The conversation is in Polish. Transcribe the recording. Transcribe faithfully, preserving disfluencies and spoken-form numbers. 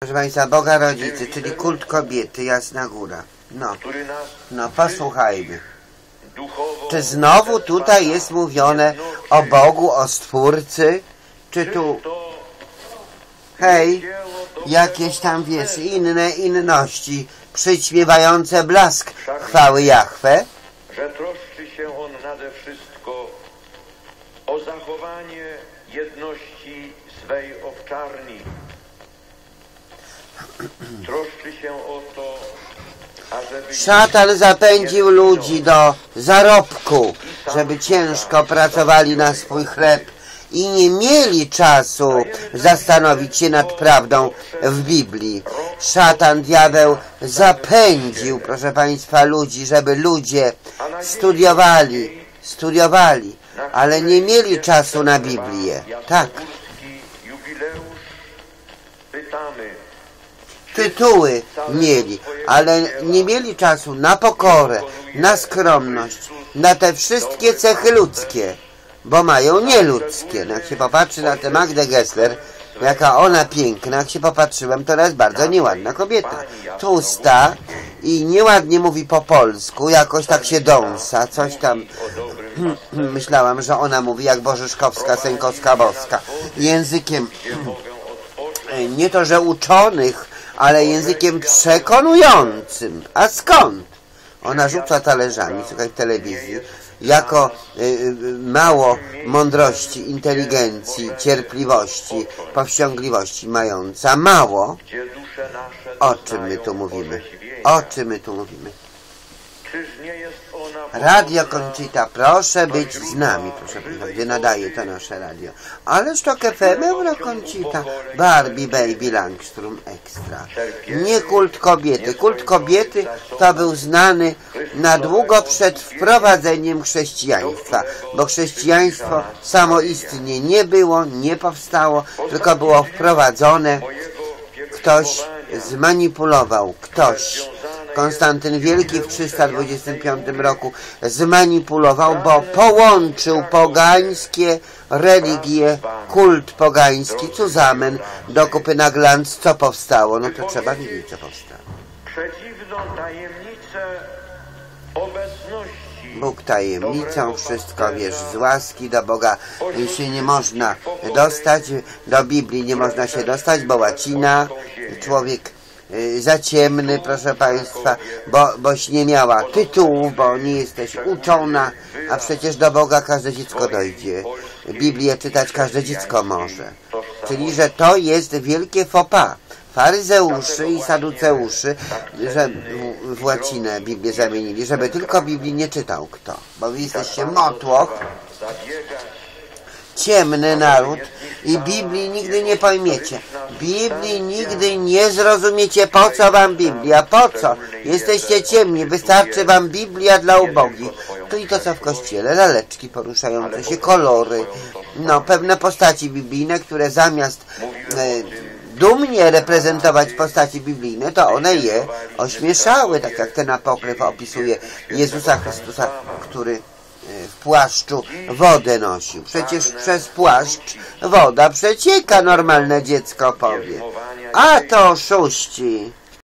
proszę Państwa, Boga Rodzicy, czyli kult kobiety, Jasna Góra. No, no posłuchajmy. Czy znowu tutaj jest mówione o Bogu, o Stwórcy? Czy tu, hej, jakieś tam, wiesz, inne inności przyćmiewające blask chwały Jahwe? Że troszczy się On nade wszystko o zachowanie jedności swej owczarni. Troszczy się o to, ażeby... Szatan zapędził ludzi do zarobku, żeby ciężko pracowali na swój chleb i nie mieli czasu zastanowić się nad prawdą w Biblii. Szatan, diabeł zapędził, proszę Państwa, ludzi, żeby ludzie studiowali, studiowali, ale nie mieli czasu na Biblię. Tak. Tytuły mieli, ale nie mieli czasu na pokorę, na skromność, na te wszystkie cechy ludzkie, bo mają nieludzkie. No jak się popatrzy na tę Magdę Gessler, jaka ona piękna, jak się popatrzyłem, to jest bardzo nieładna kobieta. Tłusta i nieładnie mówi po polsku, jakoś tak się dąsa, coś tam. Myślałam, że ona mówi jak Bożyszkowska, Sękowska, Boska. Językiem nie to, że uczonych, ale językiem przekonującym. A skąd? Ona rzuca talerzami, słuchaj, w telewizji, jako y, y, mało mądrości, inteligencji, cierpliwości, powściągliwości mająca. Mało. O czym my tu mówimy? O czym my tu mówimy? Radio Conchita, proszę być z nami, proszę Państwa, gdzie nadaje to nasze radio. Ależ to F M Euro Conchita, Barbie Baby Langstrom Extra. Nie kult kobiety. Kult kobiety to był znany na długo przed wprowadzeniem chrześcijaństwa, bo chrześcijaństwo samoistnie nie było, nie powstało, tylko było wprowadzone. Ktoś zmanipulował, ktoś. Konstantyn Wielki w trzysta dwudziestym piątym roku zmanipulował, bo połączył pogańskie religie, kult pogański, zusammen, do kupy na glanc. Co powstało? No to trzeba wiedzieć, co powstało. Bóg tajemnicą, wszystko wiesz, z łaski do Boga się nie można dostać, do Biblii nie można się dostać, bo łacina, człowiek za ciemny, proszę Państwa, bo, boś nie miała tytułów, bo nie jesteś uczona, a przecież do Boga każde dziecko dojdzie. Biblię czytać każde dziecko może. Czyli, że to jest wielkie faux pas. Faryzeuszy i saduceuszy, że w łacinę Biblię zamienili, żeby tylko Biblii nie czytał kto, bo wy jesteście motłoch, ciemny naród i Biblii nigdy nie pojmiecie. Biblii nigdy nie zrozumiecie. Po co wam Biblia? Po co? Jesteście ciemni. Wystarczy wam Biblia dla ubogich. Czyli to co w kościele. Laleczki poruszające się, kolory. No, pewne postaci biblijne, które zamiast e, dumnie reprezentować postaci biblijne, to one je ośmieszały. Tak jak ten apokryf opisuje Jezusa Chrystusa, który w płaszczu wodę nosił. Przecież przez płaszcz woda przecieka, normalne dziecko powie. A to oszuści.